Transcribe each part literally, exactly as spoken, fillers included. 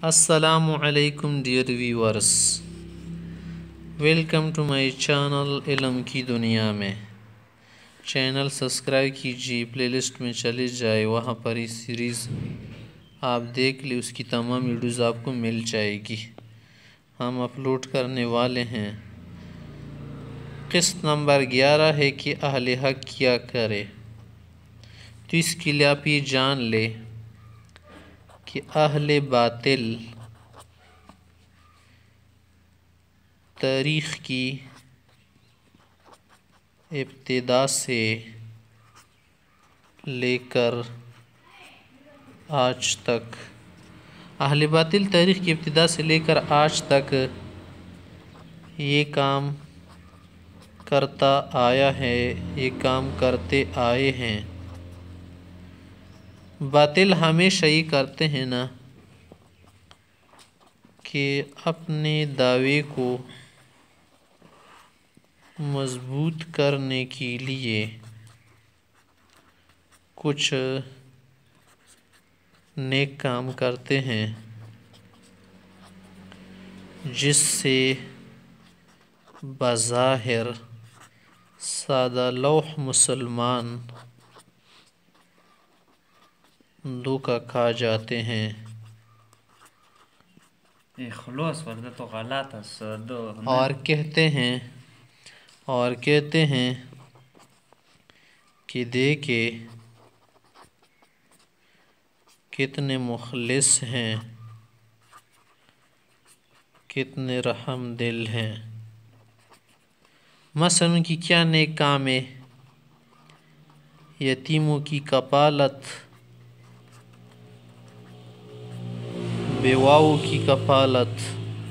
السلام علیکم dear viewers, welcome to my channel علم کی دنیا میں۔ چینل سبسکرائب کیجیے، پلے لسٹ میں چلے جائے، وہاں پر یہ سیریز آپ دیکھ لیں، اس کی تمام ویڈیوز آپ کو مل جائے گی۔ ہم اپلوڈ کرنے والے ہیں۔ قسط نمبر گیارہ ہے کہ اہل حق کیا کرے۔ تو اس کے لیے آپ یہ جان لے کہ اہل باطل تاریخ کی ابتدا سے لے کر آج تک اہل باطل تاریخ کی ابتدا سے لے کر آج تک یہ کام کرتا آیا ہے، یہ کام کرتے آئے ہیں۔ باطل ہمیشہ یہ کرتے ہیں نا کہ اپنے دعوے کو مضبوط کرنے کے لیے کچھ نیک کام کرتے ہیں، جس سے بظاہر سادہ لوح مسلمان دھوکہ کھا جاتے ہیں اور کہتے ہیں اور کہتے ہیں کہ دیکھے کتنے مخلص ہیں، کتنے رحم دل ہیں۔ مثلا ان کی کیا نیک کام ہے؟ یتیموں کی کفالت، بیواؤں کی کفالت،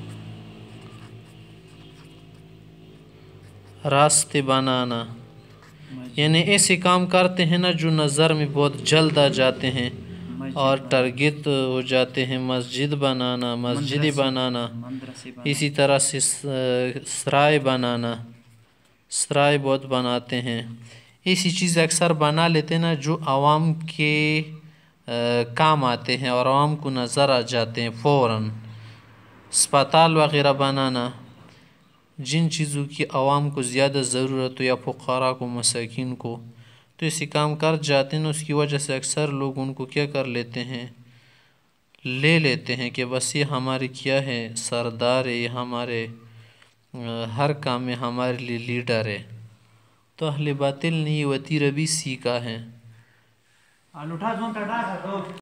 راستے بنانا، یعنی ایسے کام کرتے ہیں نا جو نظر میں بہت جلد آ جاتے ہیں اور ٹارگٹ ہو جاتے ہیں۔ مسجد بنانا، مسجد بنانا، اسی طرح سے سرائے بنانا، سرائے بہت بناتے ہیں۔ ایسی چیز اکثر بنا لیتے ہیں نا جو عوام کے کام آتے ہیں اور عوام کو نظر آ جاتے ہیں فوراً۔ اسپتال وغیرہ بنانا، جن چیزوں کی عوام کو زیادہ ضرورت ہو یا فقراء کو، مساکین کو، تو اسی کام کر جاتے ہیں۔ اس کی وجہ سے اکثر لوگ ان کو کیا کر لیتے ہیں، لے لیتے ہیں کہ بس یہ ہمارے کیا ہے، سردار ہے، یہ ہمارے ہر کام میں ہمارے لیے لیڈر ہے۔ تو اہل باطل نے یہ وتیرہ بھی سیکھا ہے۔